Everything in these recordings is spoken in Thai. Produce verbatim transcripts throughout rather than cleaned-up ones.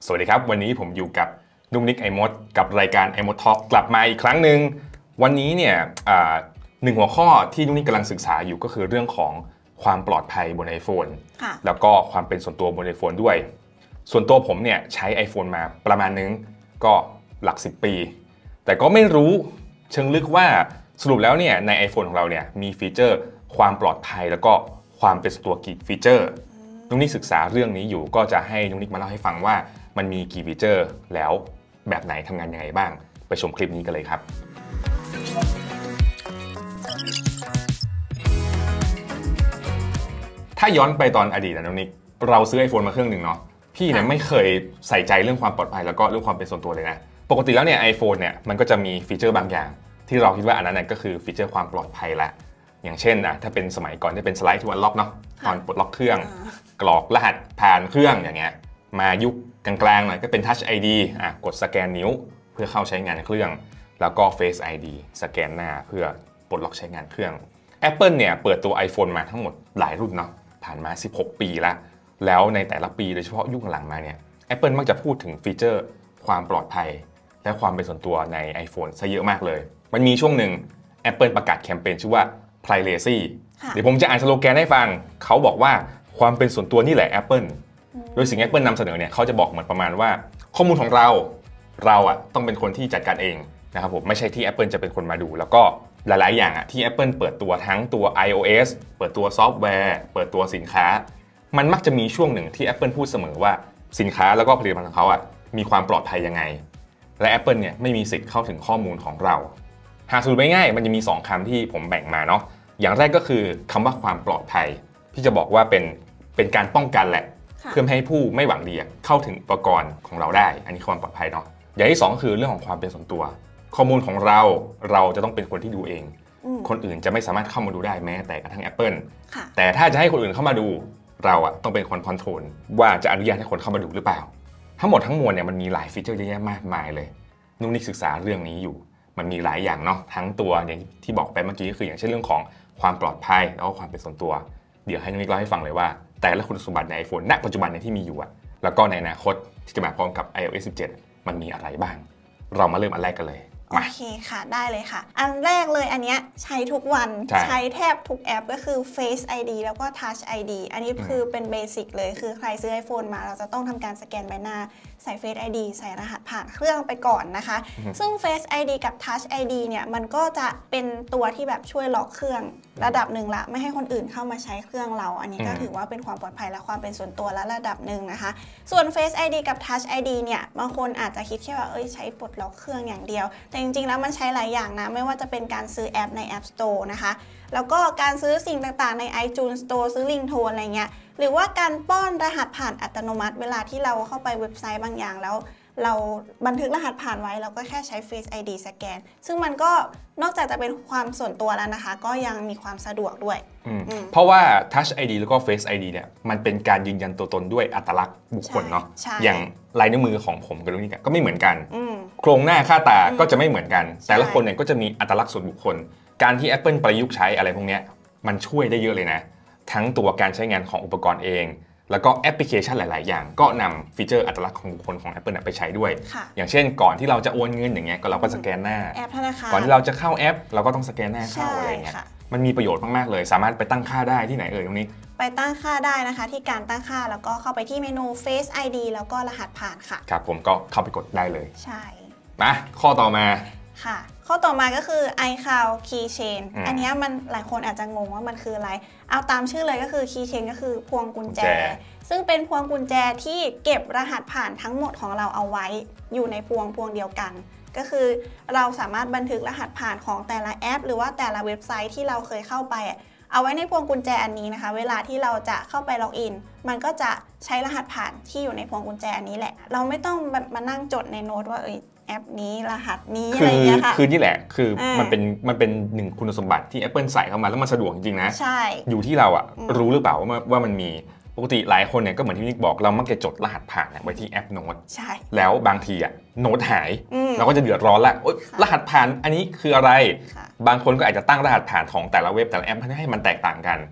สวัสดีครับวันนี้ผมอยู่กับนุ่มนิกไอมดกับรายการไอมดทอล์กกลับมาอีกครั้งหนึ่งวันนี้เนี่ยหนึ่งหัวข้อที่นุ่มนิกกำลังศึกษาอยู่ก็คือเรื่องของความปลอดภัยบน iPhone แล้วก็ความเป็นส่วนตัวบน iPhone ด้วยส่วนตัวผมเนี่ยใช้ iPhone มาประมาณนึงก็หลักสิบปีแต่ก็ไม่รู้เชิงลึกว่าสรุปแล้วเนี่ยใน iPhone ของเราเนี่ยมีฟีเจอร์ความปลอดภัยแล้วก็ความเป็นส่วนตัวกี่ฟีเจอร์นุ่มนิกศึกษาเรื่องนี้อยู่ก็จะให้นุ่มนิกมาเล่าให้ฟังว่ามันมีกี่ฟีเจอร์แล้วแบบไหนทำงานยังไงบ้างไปชมคลิปนี้กันเลยครับถ้าย้อนไปตอนอดีตนะน้องนิกเราซื้อ iPhone มาเครื่องหนึ่งเนาะพี่เนี่ยไม่เคยใส่ใจเรื่องความปลอดภัยแล้วก็เรื่องความเป็นส่วนตัวเลยนะปกติแล้วเนี่ย iPhone เนี่ยมันก็จะมีฟีเจอร์บางอย่างที่เราคิดว่าอันนั้นก็คือฟีเจอร์ความปลอดภัยละอย่างเช่นนะถ้าเป็นสมัยก่อนจะเป็นสไลด์ทูอันล็อกเนาะตอนปลดล็อกเครื่องกรอกรหัสผ่านเครื่องอย่างเงี้ยมายุคกลางๆหน่อยก็เป็น Touch ไอ ดี อ่ะกดสแกนนิ้วเพื่อเข้าใช้งานเครื่องแล้วก็ Face ไอ ดี สแกนหน้าเพื่อปลดล็อกใช้งานเครื่อง Apple เนี่ยเปิดตัว iPhone มาทั้งหมดหลายรุ่นเนาะผ่านมาสิบหกปีแล้วแล้วในแต่ละปีโดยเฉพาะยุคหลังมาเนี่ย Apple มักจะพูดถึงฟีเจอร์ความปลอดภัยและความเป็นส่วนตัวใน iPhone ซะเยอะมากเลยมันมีช่วงหนึ่ง Apple ประกาศแคมเปญชื่อว่า Privacy เดี๋ยวผมจะอ่านสโลแกนให้ฟังเขาบอกว่าความเป็นส่วนตัวนี่แหละ Appleโดยสิ่ง Apple นำเสนอเนี่ยเขาจะบอกเหมือนประมาณว่าข้อมูลของเราเราอ่ะต้องเป็นคนที่จัดการเองนะครับผมไม่ใช่ที่ Apple จะเป็นคนมาดูแล้วก็หลายๆอย่างอ่ะที่ Apple เปิดตัวทั้งตัว iOS เปิดตัวซอฟต์แวร์เปิดตัวสินค้ามันมักจะมีช่วงหนึ่งที่ Apple พูดเสมอว่าสินค้าแล้วก็ผลิตภัณฑ์ของเขาอ่ะมีความปลอดภัยยังไงและ Apple เนี่ยไม่มีสิทธิ์เข้าถึงข้อมูลของเราหากสรุปง่ายๆมันจะมีสองคำที่ผมแบ่งมาเนาะอย่างแรกก็คือคำว่าความปลอดภัยที่จะบอกว่าเป็นเป็นการป้องกันแหละเพื่อให้ผู้ไม่หวังดีเข้าถึงอุปกรณ์ของเราได้อันนี้ความปลอดภัยเนาะอย่างที่สองก็คือเรื่องของความเป็นส่วนตัวข้อมูลของเราเราจะต้องเป็นคนที่ดูเองคนอื่นจะไม่สามารถเข้ามาดูได้แม้แต่กระทั่ง Apple แต่ถ้าจะให้คนอื่นเข้ามาดูเราอะต้องเป็นคนคอนโทรลว่าจะอนุญาตให้คนเข้ามาดูหรือเปล่าทั้งหมดทั้งมวลเนี่ยมันมีหลายฟีเจอร์เยอะแยะมากมายเลยนุ่มนิกศึกษาเรื่องนี้อยู่มันมีหลายอย่างเนาะทั้งตัวอย่างที่บอกไปเมื่อกี้ก็คืออย่างเช่นเรื่องของความปลอดภัยแล้วก็ความเป็นส่วนตัวเดี๋ยวให้นุ่มนิกเล่าให้ฟังเลยว่าแต่ละคุณสมบัติใน iPhone ณ ปัจจุบันในที่มีอยู่อะแล้วก็ในอนาคตที่จะมาพร้อมกับ iOS สิบเจ็ดมันมีอะไรบ้างเรามาเริ่มอันแรกกันเลยโอเคค่ะได้เลยค่ะอันแรกเลยอันนี้ใช้ทุกวัน ใช้ ใช้แทบทุกแอปก็คือ Face ไอ ดี แล้วก็ Touch ไอ ดี อันนี้คือเป็นเบสิกเลยคือใครซื้อ iPhone มาเราจะต้องทำการสแกนใบหน้าใส่ Face ไอ ดี ใส่รหัสผ่านเครื่องไปก่อนนะคะซึ่ง Face ไอ ดี กับ Touch ไอ ดี เนี่ยมันก็จะเป็นตัวที่แบบช่วยล็อกเครื่องระดับหนึ่งละไม่ให้คนอื่นเข้ามาใช้เครื่องเราอันนี้ก็ถือว่าเป็นความปลอดภัยและความเป็นส่วนตัวและระดับหนึ่งนะคะส่วน Face ไอ ดี กับ Touch ไอ ดี เนี่ยบางคนอาจจะคิดแค่ว่าเอ้ยใช้ปลดล็อกเครื่องอย่างเดียวแต่จริงๆแล้วมันใช้หลายอย่างนะไม่ว่าจะเป็นการซื้อแอปใน App Store นะคะแล้วก็การซื้อสิ่งต่างๆใน iTunes Store ซื้อลิงโทนอะไรเงี้ยหรือว่าการป้อนรหัสผ่านอัตโนมัติเวลาที่เราเข้าไปเว็บไซต์บางอย่างแล้วเราบันทึกรหัสผ่านไว้เราก็แค่ใช้ Face ไอ ดี สแกนซึ่งมันก็นอกจากจะเป็นความส่วนตัวแล้วนะคะก็ยังมีความสะดวกด้วยเพราะว่า Touch ไอ ดี แล้วก็ Face ไอ ดี เนี่ยมันเป็นการยืนยันตัวตนด้วยอัตลักษณ์บุคคลเนาะอย่างลายนิ้วมือของผมกับลูกนี่ก็ไม่เหมือนกันโครงหน้าค่าตาก็จะไม่เหมือนกันแต่ละคนเนี่ยก็จะมีอัตลักษณ์ส่วนบุคคลการที่ Apple ประยุกต์ใช้อะไรพวกนี้มันช่วยได้เยอะเลยนะทั้งตัวการใช้งานของอุปกรณ์เองแล้วก็แอปพลิเคชันหลายๆอย่างก็นำฟีเจอร์อัตลักษณ์ของบุคคลของ Apple ไปใช้ด้วยอย่างเช่นก่อนที่เราจะโอนเงินอย่างเงี้ยก็เราก็สแกนหน้าแอปธนาคารก่อนที่เราจะเข้าแอปเราก็ต้องสแกนหน้าเข้าอะไรเงี้ยมันมีประโยชน์มากๆเลยสามารถไปตั้งค่าได้ที่ไหนเอ่ยตรงนี้ไปตั้งค่าได้นะคะที่การตั้งค่าแล้วก็เข้าไปที่เมนู Face ไอ ดี แล้วก็รหัสผ่านค่ะครับผมก็เข้าไปกดได้เลยใช่มาข้อต่อมาค่ะข้อต่อมาก็คือ iCloud Keychain อันนี้มันหลายคนอาจจะงงว่ามันคืออะไรเอาตามชื่อเลยก็คือ Keychain ก็คือพวงกุญแจซึ่งเป็นพวงกุญแจที่เก็บรหัสผ่านทั้งหมดของเราเอาไว้อยู่ในพวงพวงเดียวกันก็คือเราสามารถบันทึกรหัสผ่านของแต่ละแอปหรือว่าแต่ละเว็บไซต์ที่เราเคยเข้าไปเอาไว้ในพวงกุญแจอันนี้นะคะเวลาที่เราจะเข้าไปล็อกอินมันก็จะใช้รหัสผ่านที่อยู่ในพวงกุญแจอันนี้แหละเราไม่ต้องมานั่งจดในโน้ตว่าเอ้ยแอปนี้รหัสนี้อะไรเงี้ยค่ะคือนี่แหละคือมันเป็นมันเป็นหนึ่งคุณสมบัติที่ Apple ใส่เข้ามาแล้วมันสะดวกจริงๆนะใช่อยู่ที่เราอะรู้หรือเปล่าว่าว่ามันมีปกติหลายคนเนี่ยก็เหมือนที่นิกบอกเรามักจะจดรหัสผ่านไว้ที่แอปโน้ตใช่แล้วบางทีอะโน้ตหายเราก็จะเดือดร้อนละรหัสผ่านอันนี้คืออะไรบางคนก็อาจจะตั้งรหัสผ่านของแต่ละเว็บแต่ละแอปให้มันแตกต่างกัน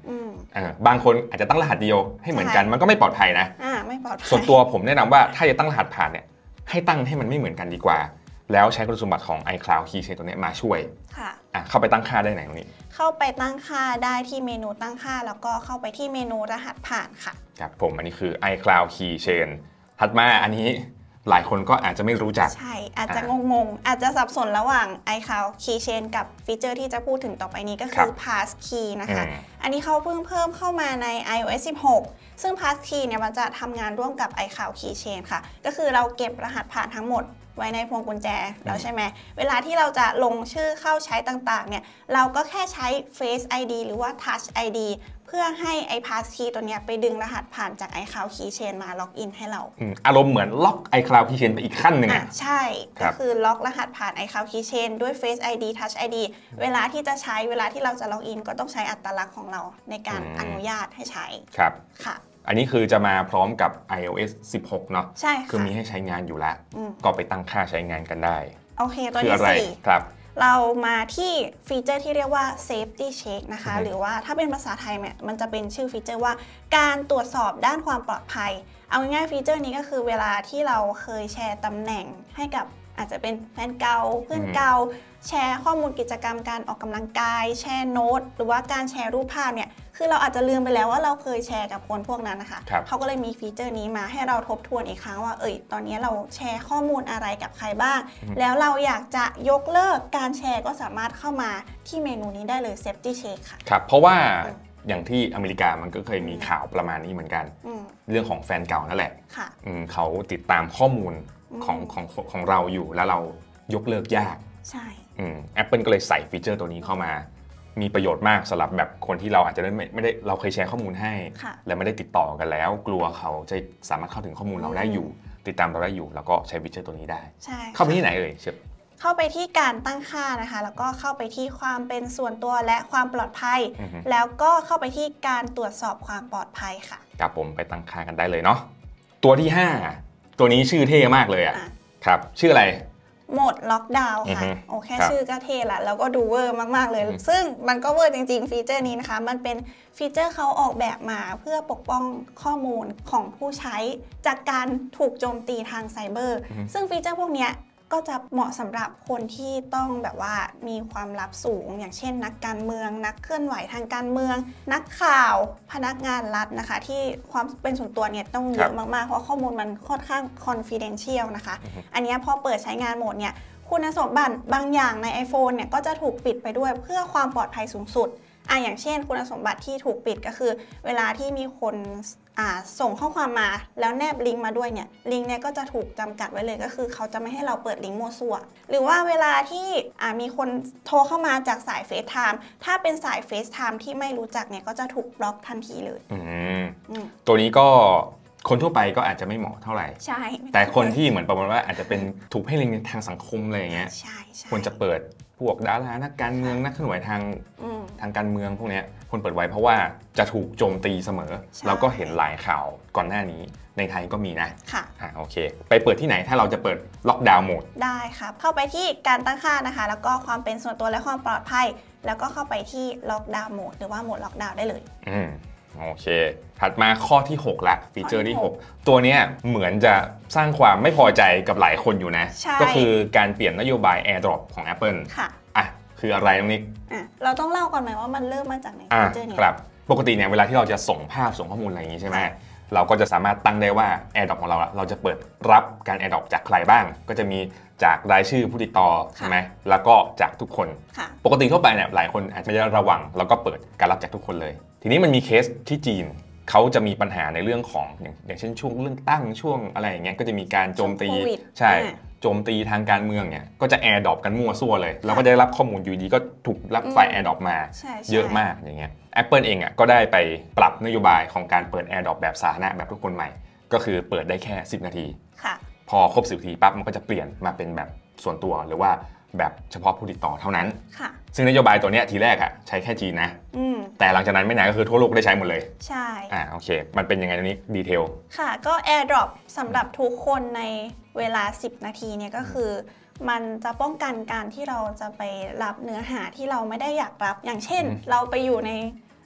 บางคนอาจจะตั้งรหัสเดียวให้เหมือนกันมันก็ไม่ปลอดภัยนะอ่าไม่ปลอดภัยส่วนตัวผมแนะนำว่าถ้าจะตั้งรหัสผ่านเนี่ยให้ตั้งให้มันไม่เหมือนกันดีกว่าแล้วใช้คุณสมบัติของ iCloud Keychain ตัวนี้มาช่วยค่ะอ่ะเข้าไปตั้งค่าได้ไหนตรงนี้เข้าไปตั้งค่าได้ที่เมนูตั้งค่าแล้วก็เข้าไปที่เมนูรหัสผ่านค่ะครับผมอันนี้คือ iCloud Keychain ถัดมาอันนี้หลายคนก็อาจจะไม่รู้จักใช่อาจจะงงๆอาจจะสับสนระหว่าง iCloud Keychain กับฟีเจอร์ที่จะพูดถึงต่อไปนี้ก็คือ Passkey นะคะอันนี้เขาเพิ่งเพิ่มเข้ามาใน ไอ โอ เอส สิบหก ซึ่ง Passkey เนี่ยมันจะทำงานร่วมกับ iCloud Keychain ค่ะก็คือเราเก็บรหัสผ่านทั้งหมดไว้ในพวงกุญแจแล้วใช่ไหมเวลาที่เราจะลงชื่อเข้าใช้ต่างๆเนี่ยเราก็แค่ใช้ Face ไอ ดี หรือว่า Touch ไอ ดี เพื่อให้ไอ้ Passkey ตัวเนี้ยไปดึงรหัสผ่านจาก iCloud Keychain มาล็อกอินให้เราอารมณ์เหมือนล็อก iCloud Keychain ไปอีกขั้นหนึ่งอ่ะใช่ก็คือล็อกรหัสผ่าน iCloud Keychain ด้วย Face ไอ ดี Touch ไอ ดี เวลาที่จะใช้เวลาที่เราจะล็อกอินก็ต้องใช้อัตลักษณ์ของเราในการอนุญาตให้ใช้ครับค่ะอันนี้คือจะมาพร้อมกับ ไอ โอ เอส สิบหก เนาะใช่ค่ะคือมีให้ใช้งานอยู่แล้วก็ไปตั้งค่าใช้งานกันได้โอเคตัวที่สี่ครับเรามาที่ฟีเจอร์ที่เรียกว่า safety check นะคะหรือว่าถ้าเป็นภาษาไทยเนี่ยมันจะเป็นชื่อฟีเจอร์ว่าการตรวจสอบด้านความปลอดภัยเอาง่ายๆฟีเจอร์นี้ก็คือเวลาที่เราเคยแชร์ตำแหน่งให้กับอาจจะเป็นแฟนเก่าเพื่อนเก่าแชร์ข้อมูลกิจกรรมการออกกำลังกายแชร์โน้ตหรือว่าการแชร์รูปภาพเนี่ยคือเราอาจจะลืมไปแล้วว่าเราเคยแชร์กับคนพวกนั้นนะคะเขาก็เลยมีฟีเจอร์นี้มาให้เราทบทวนอีกครั้งว่าเอ้ยตอนนี้เราแชร์ข้อมูลอะไรกับใครบ้างแล้วเราอยากจะยกเลิกการแชร์ก็สามารถเข้ามาที่เมนูนี้ได้เลย Safety Check ค่ะครับเพราะว่าอย่างที่อเมริกามันก็เคยมีข่าวประมาณนี้เหมือนกันเรื่องของแฟนเก่านั่นแหละเขาติดตามข้อมูลของของของเราอยู่แล้วเรายกเลิกยากใช่แอปเปิลก็เลยใส่ฟีเจอร์ตัวนี้เข้ามามีประโยชน์มากสำหรับแบบคนที่เราอาจจะไม่ไม่ได้เราเคยแชร์ข้อมูลให้และไม่ได้ติดต่อกันแล้วกลัวเขาจะสามารถเข้าถึงข้อมูลเราได้อยู่ติดตามเราได้อยู่แล้วก็ใช้ฟีเจอร์ตัวนี้ได้ใช่เข้าไปที่ไหนเอ่ยเชฟเข้าไปที่การตั้งค่านะคะแล้วก็เข้าไปที่ความเป็นส่วนตัวและความปลอดภัยแล้วก็เข้าไปที่การตรวจสอบความปลอดภัยค่ะครับผมไปตั้งค่ากันได้เลยเนาะตัวที่ห้าตัวนี้ชื่อเท่มากเลยอ่ะครับชื่ออะไรโหมดล็อกดาวน์ค่ะโอแค่ชื่อก็เท่ละแล้วก็ดูเวอร์มากๆเลยซึ่งมันก็เวอร์จริงๆฟีเจอร์นี้นะคะมันเป็นฟีเจอร์เขาออกแบบมาเพื่อปกป้องข้อมูลของผู้ใช้จากการถูกโจมตีทางไซเบอร์ซึ่งฟีเจอร์พวกนี้ก็จะเหมาะสำหรับคนที่ต้องแบบว่ามีความลับสูงอย่างเช่นนักการเมืองนักเคลื่อนไหวทางการเมืองนักข่าวพนักงานรัฐนะคะที่ความเป็นส่วนตัวเนี่ยต้องเยอะมากๆเพราะข้อมูลมันค่อนข้าง confidential นะคะอันนี้พอเปิดใช้งานโหมดเนี่ยคุณสมบัติบางอย่างใน iPhone เนี่ยก็จะถูกปิดไปด้วยเพื่อความปลอดภัยสูงสุดอ่ะอย่างเช่นคุณสมบัติที่ถูกปิดก็คือเวลาที่มีคนส่งข้อความมาแล้วแนบลิงก์มาด้วยเนี่ยลิงก์เนี่ยก็จะถูกจำกัดไว้เลยก็คือเขาจะไม่ให้เราเปิดลิงก์มั่วซั่วหรือว่าเวลาที่มีคนโทรเข้ามาจากสาย FaceTime ถ้าเป็นสาย FaceTime ที่ไม่รู้จักเนี่ยก็จะถูกบล็อกทันทีเลยตัวนี้ก็คนทั่วไปก็อาจจะไม่เหมาะเท่าไหร่ใช่แต่คนที่เหมือนประมาณว่าอาจจะเป็นถูกให้ลิงก์ในทางสังคมอะไรอย่างเงี้ยควรจะเปิดพวกดารานักการเมืองนักเคลื่อนไหวทางทางการเมืองพวกนี้ควรเปิดไว้เพราะว่าจะถูกโจมตีเสมอแล้วก็เห็นหลายข่าวก่อนหน้านี้ในไทยก็มีนะค่ะอ่าโอเคไปเปิดที่ไหนถ้าเราจะเปิดล็อกดาวน์โหมดได้ครับเข้าไปที่การตั้งค่านะคะแล้วก็ความเป็นส่วนตัวและความปลอดภัยแล้วก็เข้าไปที่ล็อกดาวน์โหมดหรือว่าโหมดล็อกดาวน์ได้เลยอืมโอเคถัดมาข้อที่หกละฟีเจอร์ที่หกตัวนี้เหมือนจะสร้างความไม่พอใจกับหลายคนอยู่นะก็คือการเปลี่ยนนโยบาย AirDrop ของ Apple ค่ะอ่ะคืออะไรตรงนี้อ่ะเราต้องเล่าก่อนไหมว่ามันเริ่มมาจากไหนฟีเจอร์นี้ครับปกติเนี่ยเวลาที่เราจะส่งภาพส่งข้อมูลอะไรอย่างนี้ใช่ไหมเราก็จะสามารถตั้งได้ว่า AirDrop ของเราเราจะเปิดรับการ AirDrop จากใครบ้างก็จะมีจากรายชื่อผู้ติดต่อใช่ไหมแล้วก็จากทุกคนปกติทั่วไปเนี่ยหลายคนอาจจะไม่ได้ระวังแล้วก็เปิดการรับจากทุกคนเลยทีนี้มันมีเคสที่จีนเขาจะมีปัญหาในเรื่องของอย่างอย่างเช่นช่วงเรื่องตั้งช่วงอะไรอย่างเงี้ยก็จะมีการโจมตีใช่โจมตีทางการเมืองเนี่ยก็จะ AirDrop กันมั่วซั่วเลยเราก็ได้รับข้อมูลอยู่ดีก็ถูกรับไฟล์ AirDrop มาเยอะมากอย่างเงี้ย Apple เองอ่ะก็ได้ไปปรับนโยบายของการเปิด AirDrop แบบสาธารณะแบบทุกคนใหม่ก็คือเปิดได้แค่สิบนาทีพอครบสิบนาทีปั๊บมันก็จะเปลี่ยนมาเป็นแบบส่วนตัวหรือว่าแบบเฉพาะผู้ติดต่อเท่านั้นซึ่งนโยบายตัวนี้ทีแรกอะใช้แค่จีนนะแต่หลังจากนั้นไม่นานก็คือทั่วโลกได้ใช้หมดเลยใช่อ่าโอเคมันเป็นยังไงตรงนี้ดีเทลค่ะก็ AirDrop สำหรับทุกคนในเวลาสิบนาทีเนี่ยก็คือมันจะป้องกันการที่เราจะไปรับเนื้อหาที่เราไม่ได้อยากรับอย่างเช่นเราไปอยู่ใน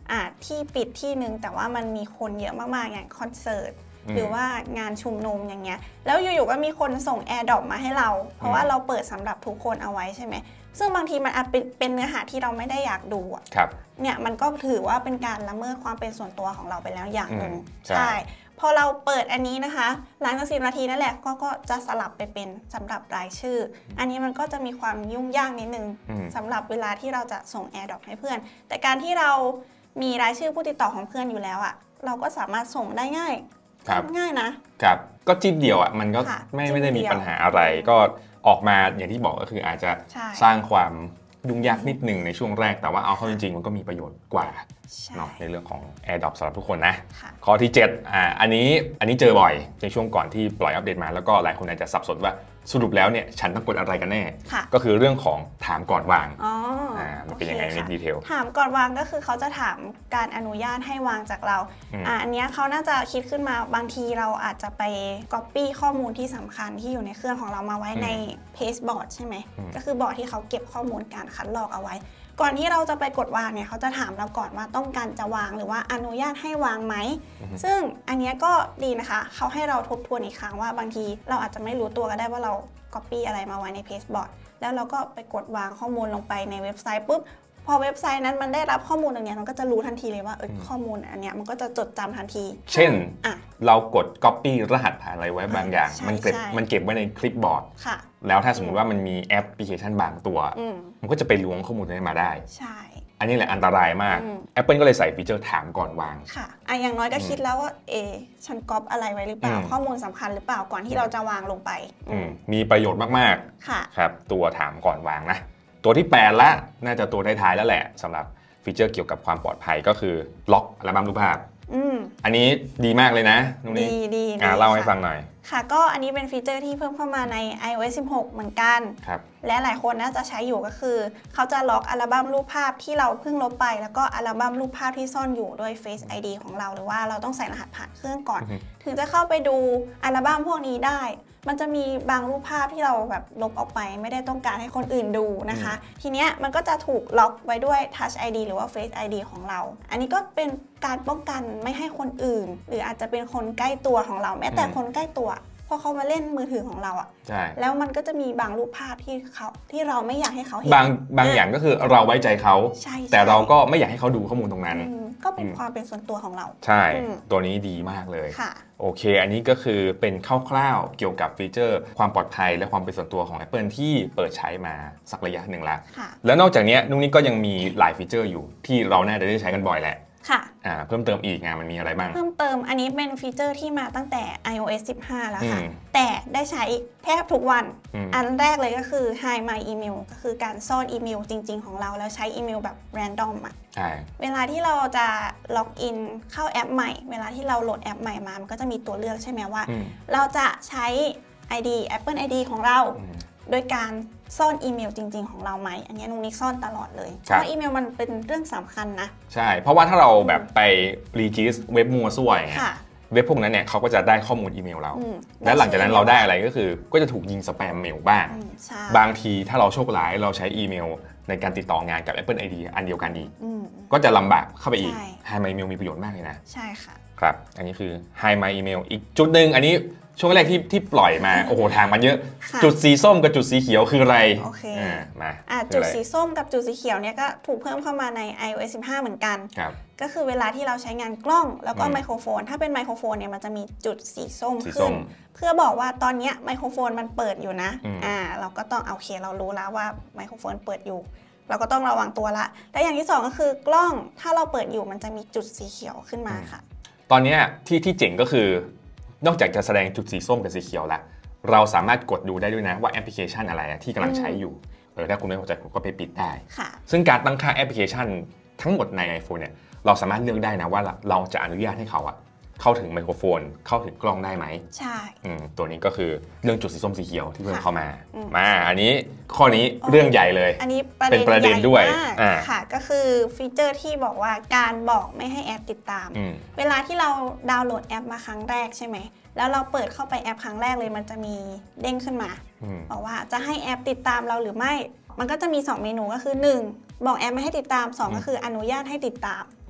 อ่าที่ปิดที่นึงแต่ว่ามันมีคนเยอะมากๆอย่างคอนเสิร์ตหรือว่างานชุมนุมอย่างเงี้ยแล้วอยู่ๆก็มีคนส่ง AirDrop มาให้เราเพราะว่าเราเปิดสำหรับทุกคนเอาไว้ใช่ไหมซึ่งบางทีมันอาจเป็นเนื้อหาที่เราไม่ได้อยากดูอ่ะเนี่ยมันก็ถือว่าเป็นการละเมิดความเป็นส่วนตัวของเราไปแล้วอย่างหนึ่งใช่พอเราเปิดอันนี้นะคะหลังจากสิบนาทีนั่นแหละก็ก็จะสลับไปเป็นสำหรับรายชื่ออันนี้มันก็จะมีความยุ่งยากนิดนึงสำหรับเวลาที่เราจะส่ง AirDrop ให้เพื่อนแต่การที่เรามีรายชื่อผู้ติดต่อของเพื่อนอยู่แล้วอ่ะเราก็สามารถส่งได้ง่ายง่ายนะครับก็จิ้มเดียวอ่ะมันก็ไม่ไม่ได้มีปัญหาอะไรก็ออกมาอย่างที่บอกก็คืออาจจะสร้างความยุ่งยากนิดนึงในช่วงแรกแต่ว่าเอาเข้าจริงๆมันก็มีประโยชน์กว่าเนาะในเรื่องของ AirDrop สำหรับทุกคนนะข้อที่เจ็ดอ่าอันนี้อันนี้เจอบ่อยในช่วงก่อนที่ปล่อยอัปเดตมาแล้วก็หลายคนอาจจะสับสนว่าสรุปแล้วเนี่ยฉันต้องกดอะไรกันแน่ก็คือเรื่องของถามก่อนวางอ๋อมันเป็นยังไงในดีเทลถามก่อนวางก็คือเขาจะถามการอนุญาตให้วางจากเราอ่าอันนี้เขาน่าจะคิดขึ้นมาบางทีเราอาจจะไป Copy ข้อมูลที่สำคัญที่อยู่ในเครื่องของเรามาไว้ใน Pasteboard ใช่ไหมก็คือบอร์ดที่เขาเก็บข้อมูลการคัดลอกเอาไว้ก่อนที่เราจะไปกดวางเนี่ยเขาจะถามเราก่อนว่าต้องการจะวางหรือว่าอนุญาตให้วางไหมซึ่งอันนี้ก็ดีนะคะเขาให้เราทบทวนอีกครั้งว่าบางทีเราอาจจะไม่รู้ตัวก็ได้ว่าเรา Copy อะไรมาไว้ใน Pasteboard แล้วเราก็ไปกดวางข้อมูลลงไปในเว็บไซต์ปุ๊บพอเว็บไซต์นั้นมันได้รับข้อมูลอย่างเนี้ยมันก็จะรู้ทันทีเลยว่าเออข้อมูลอันเนี้ยมันก็จะจดจำทันทีเช่นเรากด Copy รหัสผ่านอะไรไว้บางอย่างมันเก็บมันเก็บไว้ในคลิปบอร์ดแล้วถ้าสมมติว่ามันมีแอปพลิเคชันบางตัวมันก็จะไปล้วงข้อมูลนั้นมาได้ใช่อันนี้แหละอันตรายมาก Apple ก็เลยใส่ฟีเจอร์ถามก่อนวางค่ะอ่ะอย่างน้อยก็คิดแล้วว่าเอฉันก๊อปอะไรไว้หรือเปล่าข้อมูลสำคัญหรือเปล่าก่อนที่เราจะวางลงไปมีประโยชน์มากๆค่ะครับตัวถามก่อนวางนะตัวที่แปดละน่าจะตัวท้ายๆแล้วแหละสำหรับฟีเจอร์เกี่ยวกับความปลอดภัยก็คือล็อกอัลบั้มรูปภาพอันนี้ดีมากเลยนะตรงนี้ดีดีเล่าให้ฟังหน่อยค่ะก็อันนี้เป็นฟีเจอร์ที่เพิ่มเข้ามาใน ไอ โอ เอส สิบหก เหมือนกันและหลายคนน่าจะใช้อยู่ก็คือเขาจะล็อกอัลบั้มรูปภาพที่เราเพิ่งลบไปแล้วก็อัลบั้มรูปภาพที่ซ่อนอยู่ด้วย Face ไอ ดี ของเราหรือว่าเราต้องใส่รหัสผ่านเครื่องก่อนถึงจะเข้าไปดูอัลบั้มพวกนี้ได้มันจะมีบางรูปภาพที่เราแบบลบออกไปไม่ได้ต้องการให้คนอื่นดูนะคะทีเนี้ยมันก็จะถูกล็อกไว้ด้วย Touch ไอ ดี หรือว่า Face ไอ ดี ของเราอันนี้ก็เป็นการป้องกันไม่ให้คนอื่นหรืออาจจะเป็นคนใกล้ตัวของเราแม้แต่คนใกล้ตัวพอเขามาเล่นมือถือของเราอ่ะแล้วมันก็จะมีบางรูปภาพที่เขาที่เราไม่อยากให้เขาเห็นบางบางอย่างก็คือเราไว้ใจเขาแต่เราก็ไม่อยากให้เขาดูข้อมูลตรงนั้นก็เป็นความเป็นส่วนตัวของเราใช่ตัวนี้ดีมากเลยโอเคอันนี้ก็คือเป็นคร่าวๆเกี่ยวกับฟีเจอร์ความปลอดภัยและความเป็นส่วนตัวของ Apple ที่เปิดใช้มาสักระยะหนึ่งแล้วแล้วนอกจากนี้นุ้งนี้ก็ยังมีหลายฟีเจอร์อยู่ที่เราน่าจะได้ใช้กันบ่อยแหละค่ะเพิ่มเติมอีกงานมันมีอะไรบ้างเพิ่มเติมอันนี้เป็นฟีเจอร์ที่มาตั้งแต่ ไอ โอ เอส สิบห้า แล้วค่ะแต่ได้ใช้แทบทุกวันอันแรกเลยก็คือ Hide My Email ก็คือการซ่อนอีเมลจริงๆของเราแล้วใช้อีเมลแบบ random อ่ะเวลาที่เราจะล็อกอินเข้าแอปใหม่เวลาที่เราโหลดแอปใหม่มามันก็จะมีตัวเลือกใช่ไหมว่าเราจะใช้ ไอ ดี Apple ไอ ดี ของเราโดยการซ่อนอีเมลจริงๆของเราไหมอันนี้นุ้งนิกซ่อนตลอดเลยเพราะอีเมลมันเป็นเรื่องสำคัญนะใช่เพราะว่าถ้าเราแบบไปรีจิสเว็บมัวซั่วอย่างเงี้ยเว็บพวกนั้นเนี่ยเขาก็จะได้ข้อมูลอีเมลเราและหลังจากนั้นเราได้อะไรก็คือก็จะถูกยิงสแปมเมลบ้างบางทีถ้าเราโชคร้ายเราใช้อีเมลในการติดต่องานกับ Apple ไอ ดี อันเดียวกันอีกก็จะลำบากเข้าไปอีก Hide My Email มีประโยชน์มากเลยนะใช่ค่ะครับอันนี้คือ Hide My Email อีกจุดหนึ่งอันนี้ช่วงแรกที่ที่ปล่อยมาโอ้โหทางมันเยอะจุดสีส้มกับจุดสีเขียวคืออะไรโอเคมาจุดสีส้มกับจุดสีเขียวเนี่ยก็ถูกเพิ่มเข้ามาใน ไอ โอ เอส สิบห้า เหมือนกันก็คือเวลาที่เราใช้งานกล้องแล้วก็ไมโครโฟนถ้าเป็นไมโครโฟนเนี่ยมันจะมีจุดสีส้มขึ้นเพื่อบอกว่าตอนนี้ไมโครโฟนมันเปิดอยู่นะอ่าเราก็ต้องโอเคเรารู้แล้วว่าไมโครโฟนเปิดอยู่เราก็ต้องระวังตัวละและอย่างที่สองก็คือกล้องถ้าเราเปิดอยู่มันจะมีจุดสีเขียวขึ้นมาค่ะตอนนี้ที่ที่เจ๋งก็คือนอกจากจะแสดงจุดสีส้มกับสีเขียวแล้วเราสามารถกดดูได้ด้วยนะว่าแอปพลิเคชันอะไรที่กำลังใช้อยู่เออถ้าคุณไม่พอใจคุณก็ไปปิดได้ซึ่งการตั้งค่าแอปพลิเคชันทั้งหมดใน iPhone เนี่ยเราสามารถเลือกได้นะว่าเราจะอนุญาตให้เขาอะเข้าถึงไมโครโฟนเข้าถึงกล้องได้ไหมใช่ตัวนี้ก็คือเรื่องจุดสีส้มสีเขียวที่เพิ่มเข้ามามาอันนี้ข้อนี้เรื่องใหญ่เลยอันนี้เป็นประเด็นด้วยค่ะก็คือฟีเจอร์ที่บอกว่าการบอกไม่ให้แอปติดตามเวลาที่เราดาวน์โหลดแอปมาครั้งแรกใช่ไหมแล้วเราเปิดเข้าไปแอปครั้งแรกเลยมันจะมีเด้งขึ้นมาบอกว่าจะให้แอปติดตามเราหรือไม่มันก็จะมีสองเมนูก็คือหนึ่งบอกแอปไม่ให้ติดตามสองก็คืออนุญาตให้ติดตาม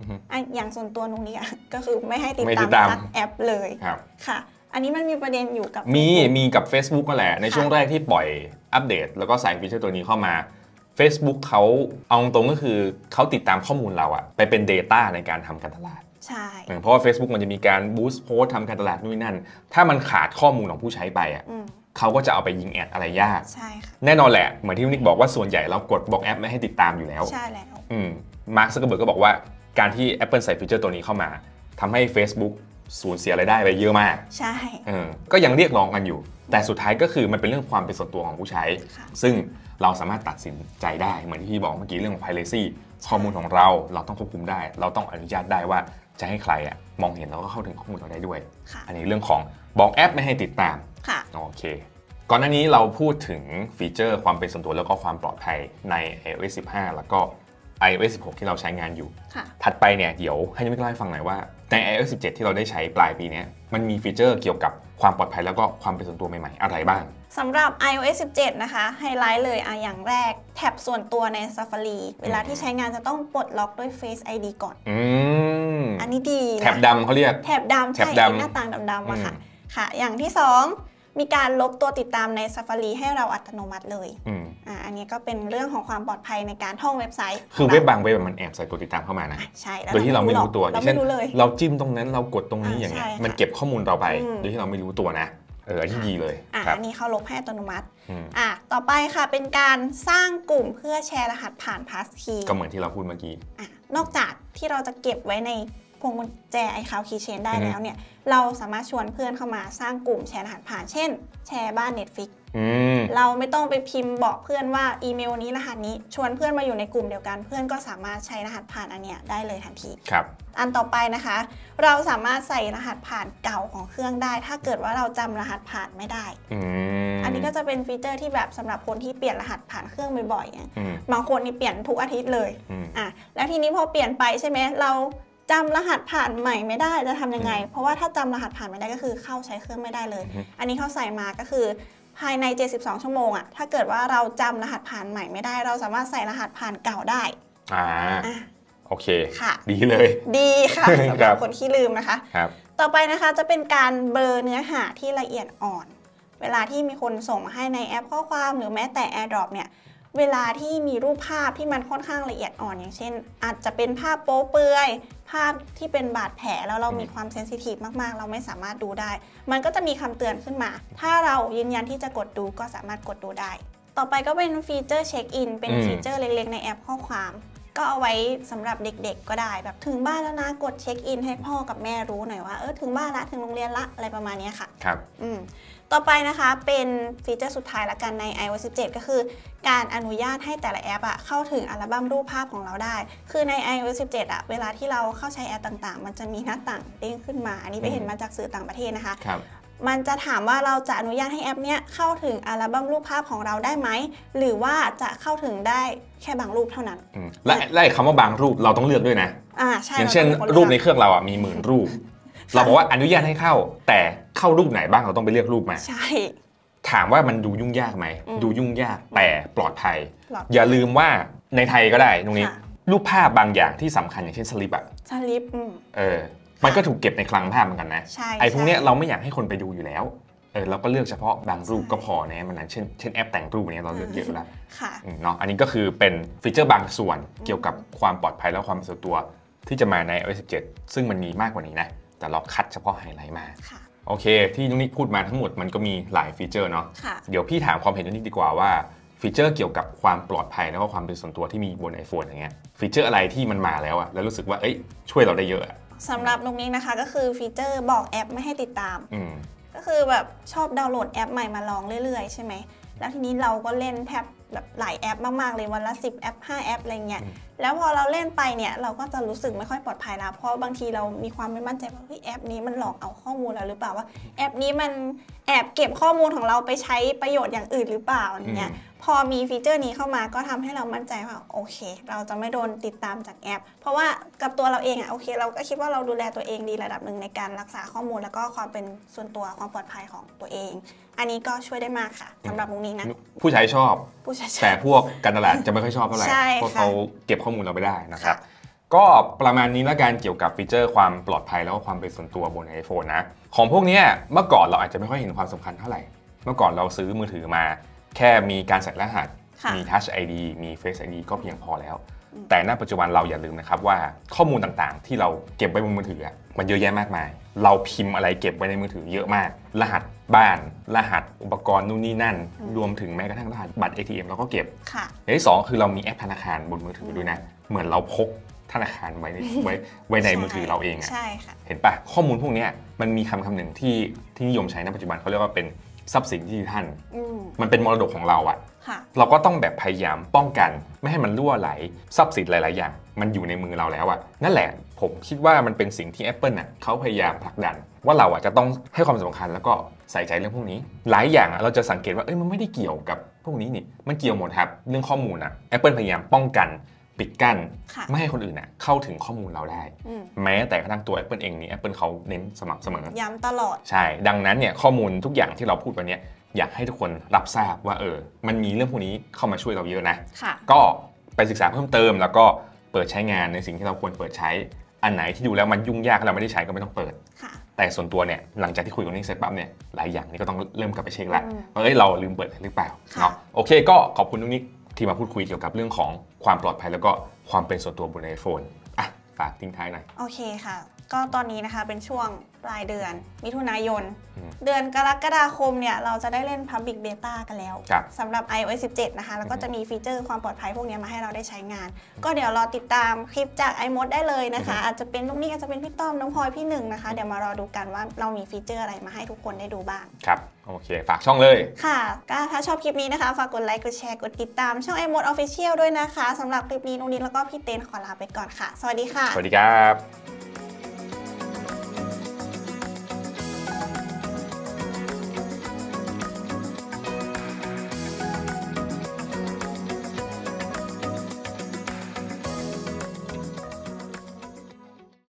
อย่างส่วนตัวนุ้งนี้ก็คือไม่ให้ติดตามสักแอปเลยค่ะอันนี้มันมีประเด็นอยู่กับมีมีกับ Facebook ก็แหละในช่วงแรกที่ปล่อยอัปเดตแล้วก็ใส่ฟีเจอร์ตัวนี้เข้ามา Facebook เขาเอาตรงก็คือเขาติดตามข้อมูลเราอะไปเป็น Data ในการทำการตลาดใช่เพราะว่า Facebook มันจะมีการบูสต์โพสต์ทำการตลาดนู่นนั่นถ้ามันขาดข้อมูลของผู้ใช้ไปอะเขาก็จะเอาไปยิงแอดอะไรยากใช่ค่ะแน่นอนแหละเหมือนที่นิกบอกว่าส่วนใหญ่เรากดบอกแอปไม่ให้ติดตามอยู่แล้วใช่แล้วอืมมาร์ค ซักเคอร์เบิร์กก็บอกว่าการที่ Apple ใส่ฟีเจอร์ตัวนี้เข้ามาทำให้ Facebook สูญเสียรายได้ไปเยอะมากใช่เออก็ยังเรียกร้องกันอยู่แต่สุดท้ายก็คือมันเป็นเรื่องความเป็นส่วนตัวของผู้ใช้ซึ่งเราสามารถตัดสินใจได้เหมือนที่พี่บอกเมื่อกี้เรื่องของ privacy ข้อมูลของเราเราต้องควบคุมได้เราต้องอนุญาตได้ว่าจะให้ใครอะมองเห็นแล้วก็เข้าถึงข้อมูลเราได้ด้วยอันนี้เรื่องของบอกแอปไม่ให้ติดตามโอเคก่อนหน้านี้เราพูดถึงฟีเจอร์ความเป็นส่วนตัวแล้วก็ความปลอดภัยใน ไอ โอ เอส สิบห้า แล้วก็ ไอ โอ เอส สิบหก ที่เราใช้งานอยู่ถัดไปเนี่ยเดี๋ยวให้นิมิตเล่าให้ฟังหน่อยว่าใน ไอ โอ เอส สิบเจ็ด ที่เราได้ใช้ปลายปีนี้มันมีฟีเจอร์เกี่ยวกับความปลอดภัยแล้วก็ความเป็นส่วนตัวใหม่ๆอะไรบ้างสำหรับ ไอ โอ เอส สิบเจ็ด นะคะไฮไลท์เลยอ่ะอย่างแรกแท็บส่วนตัวใน Safari เวลาที่ใช้งานจะต้องปลดล็อกด้วย Face ไอ ดี ก่อนอืมอันนี้ดีแท็บดำเขาเรียกแท็บดำใช่หน้าต่างดำๆอะค่ะค่ะอย่างที่สองมีการลบตัวติดตามใน Safari ให้เราอัตโนมัติเลยอ่าอันนี้ก็เป็นเรื่องของความปลอดภัยในการท่องเว็บไซต์คือเว็บบางเว็บมันแอบใส่ตัวติดตามเข้ามานะใช่โดยที่เราไม่รู้ตัวเราไม่รู้เลยเราจิ้มตรงนั้นเรากดตรงนี้อย่างเงี้ยมันเก็บข้อมูลเราไปโดยที่เราไม่รู้ตัวนะเอออันนี้ดีเลยอ่าอันนี้เขาลบให้อัตโนมัติอ่าต่อไปค่ะเป็นการสร้างกลุ่มเพื่อแชร์รหัสผ่านพาสคีย์ก็เหมือนที่เราพูดเมื่อกี้อ่านอกจากที่เราจะเก็บไว้ในพวงกุญแจ iCloud Keychain ได้แล้วเนี่ยเราสามารถชวนเพื่อนเข้ามาสร้างกลุ่มแชร์รหัสผ่านเช่นแชร์บ้าน Netflix เราไม่ต้องไปพิมพ์บอกเพื่อนว่าอีเมลนี้รหัสนี้ชวนเพื่อนมาอยู่ในกลุ่มเดียวกันเพื่อนก็สามารถใช้รหัสผ่านอันเนี้ยได้เลยทันทีครับอันต่อไปนะคะเราสามารถใส่รหัสผ่านเก่าของเครื่องได้ถ้าเกิดว่าเราจำรหัสผ่านไม่ได้อ, อันนี้ก็จะเป็นฟีเจอร์ที่แบบสำหรับคนที่เปลี่ยนรหัสผ่านเครื่องบ่อยๆบางคนนี่เปลี่ยนทุกอาทิตย์เลยอ่ะแล้วทีนี้พอเปลี่ยนไปใช่ไหมเราจำรหัสผ่านใหม่ไม่ได้จะทำยังไงเพราะว่าถ้าจำรหัสผ่านไม่ได้ก็คือเข้าใช้เครื่องไม่ได้เลยอันนี้เขาใส่มาก็คือภายในเจ็ดสิบสองชั่วโมงอะถ้าเกิดว่าเราจำรหัสผ่านใหม่ไม่ได้เราสามารถใส่รหัสผ่านเก่าได้อ่าโอเคค่ะดีเลยดีค่ะสำหรับคนที่ลืมนะคะครับต่อไปนะคะจะเป็นการเบลอเนื้อหาที่ละเอียดอ่อนเวลาที่มีคนส่งมาให้ในแอปข้อความหรือแม้แต่ AirDrop เนี่ยเวลาที่มีรูปภาพที่มันค่อนข้างละเอียดอ่อนอย่างเช่นอาจจะเป็นภาพโป๊เปลือยภาพที่เป็นบาดแผลแล้วเรามีความเซนซิทีฟมากๆเราไม่สามารถดูได้มันก็จะมีคำเตือนขึ้นมาถ้าเรายืนยันที่จะกดดูก็สามารถกดดูได้ต่อไปก็เป็นฟีเจอร์เช็คอินเป็นฟีเจอร์เล็กๆในแอปข้อความก็เอาไว้สำหรับเด็กๆก็ได้แบบถึงบ้านแล้วนะกดเช็คอินให้พ่อกับแม่รู้หน่อยว่าเออถึงบ้านละถึงโรงเรียนละอะไรประมาณนี้ค่ะครับอืมต่อไปนะคะเป็นฟีเจอร์สุดท้ายละกันใน ไอ โอ เอส สิบเจ็ด ก็คือการอนุญาตให้แต่ละแอปอะเข้าถึงอัลบั้มรูปภาพของเราได้คือใน ไอ โอ เอส สิบเจ็ด อะเวลาที่เราเข้าใช้แอปต่างๆมันจะมีหน้าต่างเด้งขึ้นมาอันนี้ไปเห็นมาจากสื่อต่างประเทศนะคะครับมันจะถามว่าเราจะอนุญาตให้แอปเนี้ยเข้าถึงอัลบั้มรูปภาพของเราได้ไหมหรือว่าจะเข้าถึงได้แค่บางรูปเท่านั้นและและคำว่าบางรูปเราต้องเลือกด้วยนะอ่าใช่อย่างเช่นรูปในเครื่องเราอ่ะมีหมื่นรูปเราบอกว่าอนุญาตให้เข้าแต่เข้ารูปไหนบ้างเราต้องไปเลือกรูปมาใช่ถามว่ามันดูยุ่งยากไหมดูยุ่งยากแต่ปลอดภัยอย่าลืมว่าในไทยก็ได้ตรงนี้รูปภาพบางอย่างที่สำคัญอย่างเช่นสลิปอ่ะสลิปเออมันก็ถูกเก็บในคลังภาพเหมือนกันนะไอ้พวกนี้เราไม่อยากให้คนไปดูอยู่แล้วเออเราก็เลือกเฉพาะบางรูปก็พอนะมันนั้นเช่นเช่นแอปแต่งรูปเนี้ยเราเลือกเยอะแล้วเนาะอันนี้ก็คือเป็นฟีเจอร์บางส่วนเกี่ยวกับความปลอดภัยและความเป็นส่วนตัวที่จะมาใน ไอ โอ เอส สิบเจ็ด ซึ่งมันมีมากกว่านี้นะแต่เราคัดเฉพาะไฮไลท์มาโอเคที่นุ้งนิกพูดมาทั้งหมดมันก็มีหลายฟีเจอร์เนาะเดี๋ยวพี่ถามความเห็นนุ้งนิกดีกว่าว่าฟีเจอร์เกี่ยวกับความปลอดภัยแล้วก็ความเป็นส่วนตัวที่มีบน iPhone อย่างเงี้ยฟีเจอร์อะไรที่มันมาแล้วอะแล้วรู้สึกว่าเอ้ยช่วยเราได้เยอะสำหรับนุ้งนิกนะคะก็คือฟีเจอร์บอกแอปไม่ให้ติดตามก็คือแบบชอบดาวน์โหลดแอปใหม่มาลองเรื่อยๆใช่ไหมแล้วทีนี้เราก็เล่นแทบแบบหลายแอปมากๆเลยวันละสิบแอปห้าแอปอะไรเงี้ยแล้วพอเราเล่นไปเนี่ยเราก็จะรู้สึกไม่ค่อยปลอดภัยแล้วเพราะบางทีเรามีความไม่มั่นใจว่าแอปนี้มันหลอกเอาข้อมูลเราหรือเปล่าว่าแอปนี้มันแอบเก็บข้อมูลของเราไปใช้ประโยชน์อย่างอื่นหรือเปล่าอย่างเงี้ยพอมีฟีเจอร์นี้เข้ามาก็ทำให้เรามั่นใจว่าโอเคเราจะไม่โดนติดตามจากแอปเพราะว่ากับตัวเราเองอ่ะโอเคเราก็คิดว่าเราดูแลตัวเองดีระดับหนึ่งในการรักษาข้อมูลแล้วก็ความเป็นส่วนตัวความปลอดภัยของตัวเองอันนี้ก็ช่วยได้มากค่ะสำหรับมุกนี้นะผู้ใช้ชอบผู้ใช้แต่พวกการตลาดจะไม่ค่อยชอบเท่าไหร่เพราะเขาเก็บข้อมูลเราไม่ได้นะครับก็ประมาณนี้ละกันเกี่ยวกับฟีเจอร์ความปลอดภัยแล้วก็ความเป็นส่วนตัวบน iPhone นะของพวกนี้เมื่อก่อนเราอาจจะไม่ค่อยเห็นความสำคัญเท่าไหร่เมื่อก่อนเราซื้อมือถือมาแค่มีการใส่รหัสมี Touch ไอ ดี มี Face ไอ ดี ก็เพียงพอแล้วแต่ณปัจจุบันเราอย่าลืมนะครับว่าข้อมูลต่างๆที่เราเก็บไว้บนมือถือมันเยอะแยะมากมายเราพิมพ์อะไรเก็บไว้ในมือถือเยอะมากรหัสบ้านรหัสอุปกรณ์นู่นนี่นั่นรวมถึงแม้กระทั่งรหัสบัตร เอ ที เอ็ม เราก็เก็บอย่างที่สองคือเรามีแอปธนาคารบนมือถือด้วยนะเหมือนเราพกธนาคารไว้ในไว้ไว้ในมือถือเราเองอ่ะเห็นปะข้อมูลพวกนี้มันมีคำคำหนึ่งที่ที่นิยมใช้ในปัจจุบันเขาเรียกว่าเป็นทรัพย์สินดิจิทัลมันเป็นมรดกของเราอ่ะเราก็ต้องแบบพยายามป้องกันไม่ให้มันรั่วไหลทรัพย์สินหลายๆอย่างมันอยู่ในมือเราแล้วอ่ะนั่นแหละผมคิดว่ามันเป็นสิ่งที่ Apple น่ะเขาพยายามผลักดันว่าเราอ่ะจะต้องให้ความสำคัญแล้วก็ใส่ใจเรื่องพวกนี้หลายอย่างเราจะสังเกตว่าเอ้ยมันไม่ได้เกี่ยวกับพวกนี้นี่มันเกี่ยวหมดครับเรื่องข้อมูลอ่ะ Apple พยายามป้องกันปิดกั้นไม่ให้คนอื่นน่ะเข้าถึงข้อมูลเราได้แม้แต่กระทั่งตัว Apple เองนี่ Apple เขาเน้นสม่ำเสมอย้ำตลอดใช่ดังนั้นเนี่ยข้อมูลทุกอย่างที่เราพูดวันนี้อยากให้ทุกคนรับทราบว่าเออมันมีเรื่องพวกนี้เข้ามาช่วยเราเยอะนะก็ไปศึกษาเพิ่มเติมแล้วก็เปิดใช้งานในสิ่งที่เราควรเปิดใช้อันไหนที่ดูแล้วมันยุ่งยากเราไม่ได้ใช้ก็ไม่ต้องเปิดแต่ส่วนตัวเนี่ยหลังจากที่คุยกับนี้เสร็จปั๊บเนี่ยหลายอย่างนี่ก็ต้องเริ่มกลับไปเช็คละว่าเอ้ยเราลืมเปิดหรือเปล่าเนาะโอเคก็ขอบคุณนุ๊กนิกที่มาพูดคุยเกี่ยวกับเรื่องของความปลอดภัยแล้วก็ความเป็นส่วนตัวบน iPhone อ่ะฝากทิ้งท้ายหน่อยโอเคค่ะก็ตอนนี้นะคะเป็นช่วงปลายเดือนมิถุนายนเดือนกรกฎาคมเนี่ยเราจะได้เล่น Public Beta กันแล้วสำหรับ ไอ โอ เอส สิบเจ็ด นะคะแล้วก็จะมีฟีเจอร์ความปลอดภัยพวกนี้มาให้เราได้ใช้งานก็เดี๋ยวรอติดตามคลิปจาก iMod ได้เลยนะคะอาจจะเป็นลูกนี้อาจจะเป็นพี่ต้อมน้องพลอยพี่หนึ่งนะคะเดี๋ยวมารอดูกันว่าเรามีฟีเจอร์อะไรมาให้ทุกคนได้ดูบ้างครับโอเคฝากช่องเลยค่ะก็ถ้าชอบคลิปนี้นะคะฝากกดไลค์กดแชร์กดติดตามช่อง iMod Official ด้วยนะคะสำหรับคลิปนี้นุ๊กนิกแล้วก็พี่เต้นขอลาไปก่อนค่ะสวัสดีค่ะสวัสดีครับ